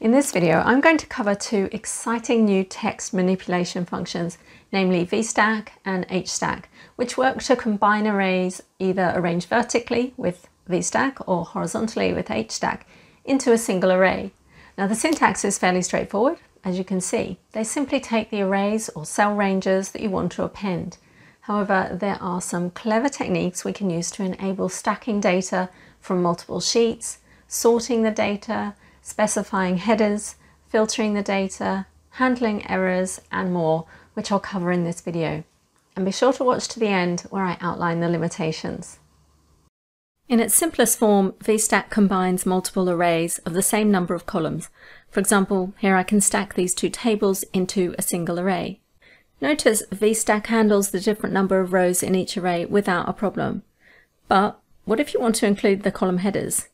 In this video, I'm going to cover two exciting new text manipulation functions, namely VSTACK and HSTACK, which work to combine arrays either arranged vertically with VSTACK or horizontally with HSTACK into a single array. Now the syntax is fairly straightforward, as you can see. They simply take the arrays or cell ranges that you want to append. However, there are some clever techniques we can use to enable stacking data from multiple sheets, sorting the data, specifying headers, filtering the data, handling errors, and more, which I'll cover in this video. And be sure to watch to the end where I outline the limitations. In its simplest form, VSTACK combines multiple arrays of the same number of columns. For example, here I can stack these two tables into a single array. Notice VSTACK handles the different number of rows in each array without a problem. But what if you want to include the column headers?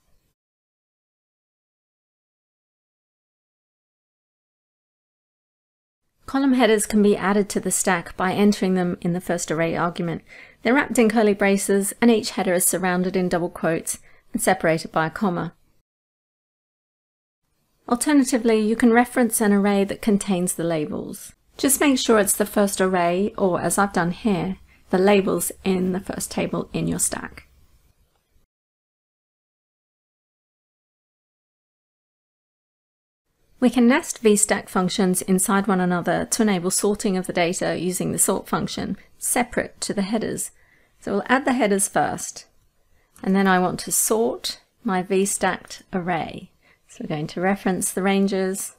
Column headers can be added to the stack by entering them in the first array argument. They're wrapped in curly braces and each header is surrounded in double quotes and separated by a comma. Alternatively, you can reference an array that contains the labels. Just make sure it's the first array, or as I've done here, the labels in the first table in your stack. We can nest VSTACK functions inside one another to enable sorting of the data using the sort function, separate to the headers. So we'll add the headers first, and then I want to sort my VSTACKed array. So we're going to reference the ranges,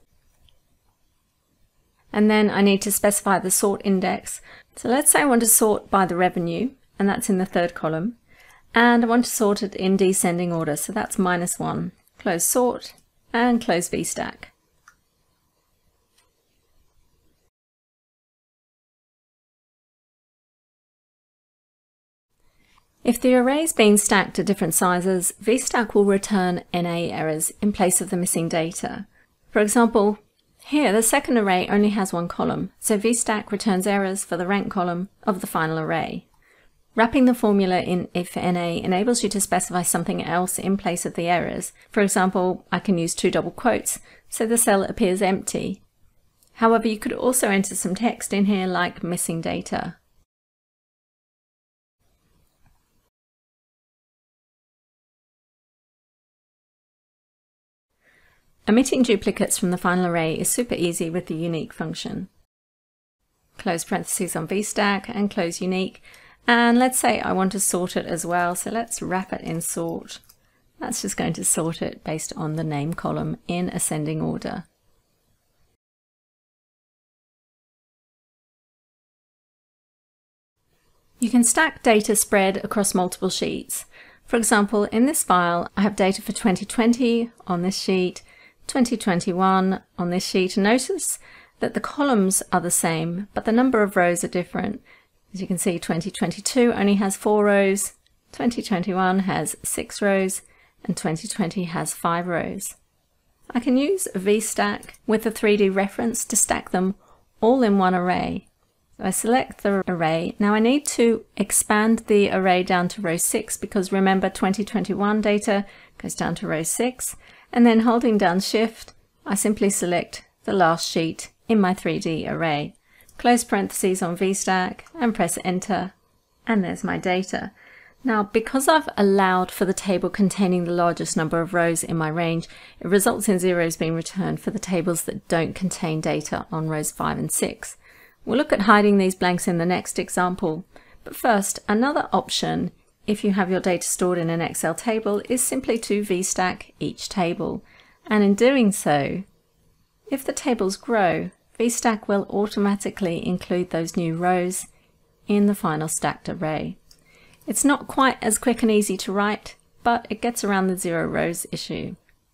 and then I need to specify the sort index. So let's say I want to sort by the revenue, and that's in the third column, and I want to sort it in descending order, so that's -1. Close sort and close VSTACK. If the array is being stacked at different sizes, VSTACK will return NA errors in place of the missing data. For example, here the second array only has one column, so VSTACK returns errors for the rank column of the final array. Wrapping the formula in if NA enables you to specify something else in place of the errors. For example, I can use two double quotes, so the cell appears empty. However, you could also enter some text in here like missing data. Omitting duplicates from the final array is super easy with the unique function. Close parentheses on VSTACK and close unique. And let's say I want to sort it as well, so let's wrap it in sort. That's just going to sort it based on the name column in ascending order. You can stack data spread across multiple sheets. For example, in this file, I have data for 2020 on this sheet, 2021 on this sheet. Notice that the columns are the same, but the number of rows are different. As you can see, 2022 only has 4 rows, 2021 has 6 rows, and 2020 has 5 rows. I can use VSTACK with a 3D reference to stack them all in one array. So I select the array. Now I need to expand the array down to row 6 because remember 2021 data goes down to row 6. And then holding down Shift, I simply select the last sheet in my 3D array. Close parentheses on VSTACK and press Enter, and there's my data. Now, because I've allowed for the table containing the largest number of rows in my range, it results in zeros being returned for the tables that don't contain data on rows 5 and 6. We'll look at hiding these blanks in the next example, but first, another option if you have your data stored in an Excel table is simply to VSTACK each table. And in doing so, if the tables grow, VSTACK will automatically include those new rows in the final stacked array. It's not quite as quick and easy to write, but it gets around the 0 rows issue.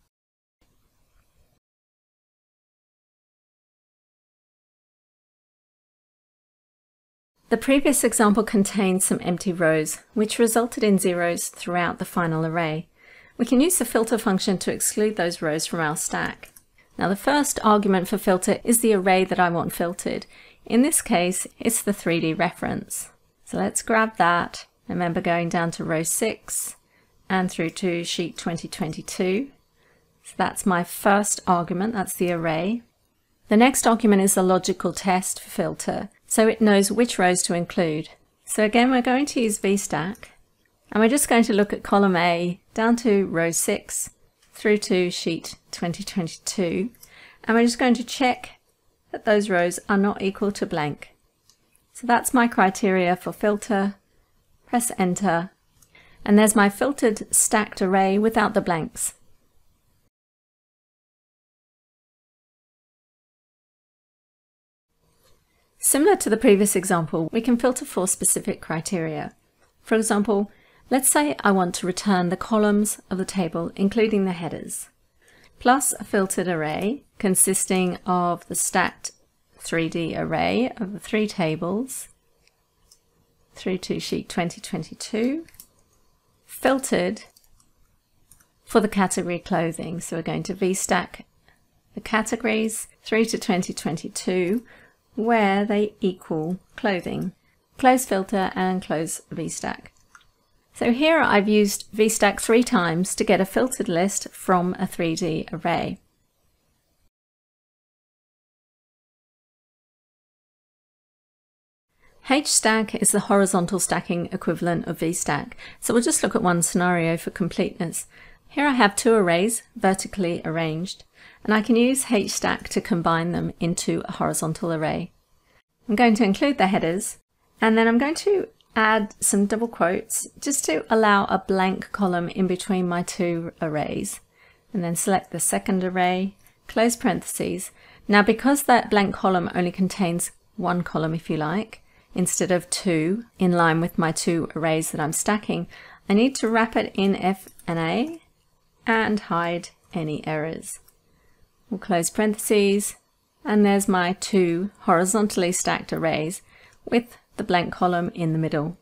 The previous example contained some empty rows, which resulted in zeros throughout the final array. We can use the filter function to exclude those rows from our stack. Now the first argument for filter is the array that I want filtered. In this case, it's the 3D reference. So let's grab that. Remember going down to row 6 and through to sheet 2022. So that's my first argument, that's the array. The next argument is the logical test for filter, so it knows which rows to include. So again, we're going to use VSTACK, and we're just going to look at column A down to row 6 through to sheet 2022, and we're just going to check that those rows are not equal to blank. So that's my criteria for filter. Press enter, and there's my filtered stacked array without the blanks. Similar to the previous example, we can filter for specific criteria. For example, let's say I want to return the columns of the table, including the headers, plus a filtered array consisting of the stacked 3D array of the 3 tables through to sheet 2022, filtered for the category clothing. So we're going to VSTACK the categories through to 2022 where they equal clothing. Close filter and close VSTACK. So here I've used VSTACK 3 times to get a filtered list from a 3D array. HSTACK is the horizontal stacking equivalent of VSTACK, so we'll just look at one scenario for completeness. Here I have 2 arrays vertically arranged, and I can use HSTACK to combine them into a horizontal array. I'm going to include the headers, and then I'm going to add some double quotes just to allow a blank column in between my 2 arrays, and then select the second array, close parentheses. Now because that blank column only contains 1 column, if you like, instead of 2 in line with my 2 arrays that I'm stacking, I need to wrap it in F and A and hide any errors. We'll close parentheses, and there's my 2 horizontally stacked arrays with the blank column in the middle.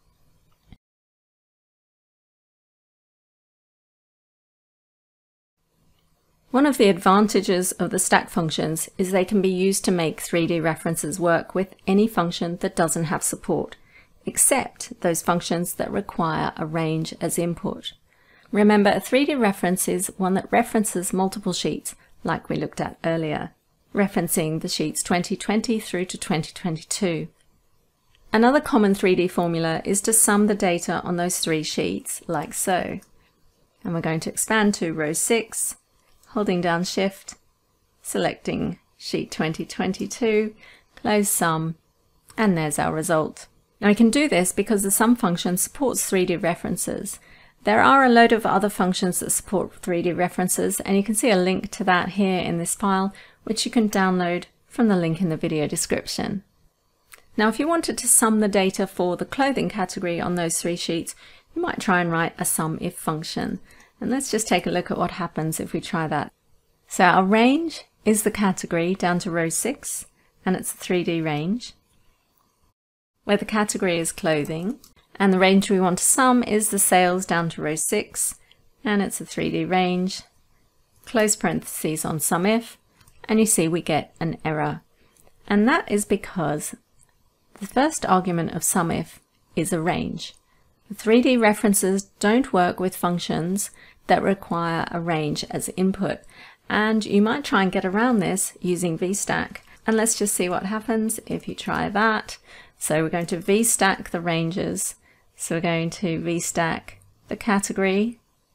One of the advantages of the stack functions is they can be used to make 3D references work with any function that doesn't have support, except those functions that require a range as input. Remember, a 3D reference is one that references multiple sheets, like we looked at earlier, referencing the sheets 2020 through to 2022. Another common 3D formula is to sum the data on those 3 sheets, like so. And we're going to expand to row 6, holding down Shift, selecting sheet 2022, close sum, and there's our result. Now we can do this because the sum function supports 3D references. There are a load of other functions that support 3D references, and you can see a link to that here in this file, which you can download from the link in the video description. Now if you wanted to sum the data for the clothing category on those 3 sheets, you might try and write a SUMIF function. And let's just take a look at what happens if we try that. So our range is the category down to row 6, and it's a 3D range, where the category is clothing, and the range we want to sum is the sales down to row 6, and it's a 3D range. Close parentheses on SUMIF, and you see we get an error. And that is because the first argument of SUMIF is a range. The 3D references don't work with functions that require a range as input, and you might try and get around this using VSTACK. And let's just see what happens if you try that. So we're going to VSTACK the ranges. So we're going to VSTACK the category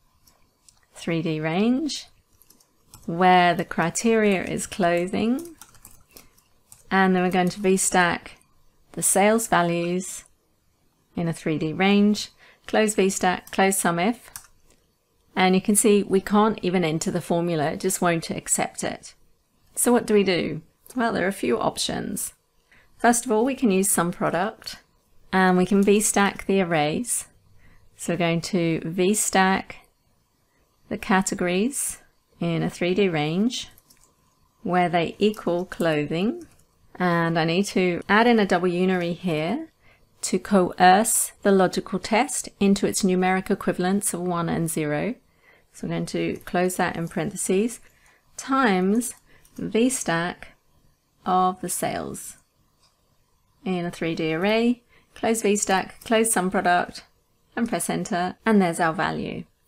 3D range, where the criteria is clothing, and then we're going to VSTACK the sales values in a 3D range, close VSTACK, close SUMIF, and you can see we can't even enter the formula, it just won't accept it. So what do we do? Well, there are a few options. First of all, we can use SUMPRODUCT, and we can VSTACK the arrays. So we're going to VSTACK the categories in a 3D range where they equal clothing, and I need to add in a double unary here to coerce the logical test into its numeric equivalents of 1 and 0. So I'm going to close that in parentheses, times VSTACK of the sales in a 3D array, close VSTACK, close SUMPRODUCT, and press enter, and there's our value.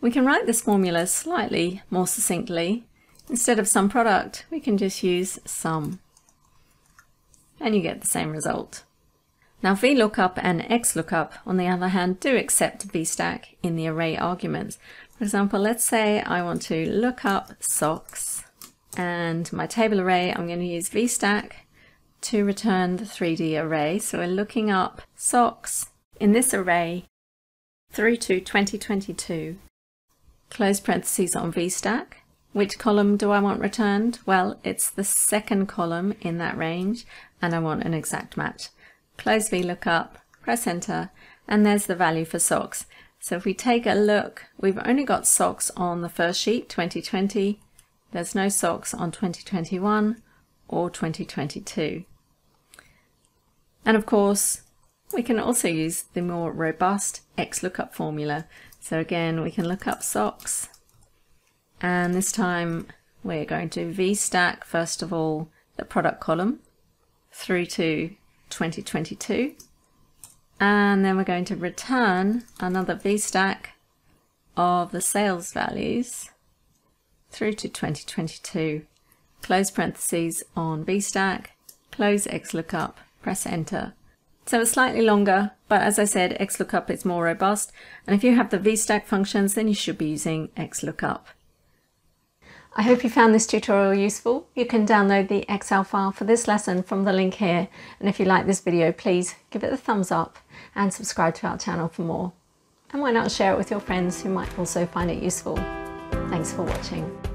We can write this formula slightly more succinctly. Instead of sum product, we can just use sum, and you get the same result. Now VLOOKUP and XLOOKUP, on the other hand, do accept VSTACK in the array arguments. For example, let's say I want to look up socks, and my table array, I'm going to use VSTACK to return the 3D array. So we're looking up socks in this array through to 2022. Close parentheses on VSTACK. Which column do I want returned? Well, it's the second column in that range, and I want an exact match. Close VLOOKUP, press enter, and there's the value for socks. So if we take a look, we've only got socks on the first sheet, 2020. There's no socks on 2021 or 2022. And of course, we can also use the more robust XLOOKUP formula. So again, we can look up socks, and this time we're going to VSTACK, first of all, the product column through to 2022, and then we're going to return another VSTACK of the sales values through to 2022. Close parentheses on VSTACK, close XLOOKUP, press enter. So it's slightly longer, but as I said, XLOOKUP is more robust, and if you have the VSTACK functions, then you should be using XLOOKUP. I hope you found this tutorial useful. You can download the Excel file for this lesson from the link here, and if you like this video, please give it a thumbs up and subscribe to our channel for more. And why not share it with your friends who might also find it useful. Thanks for watching.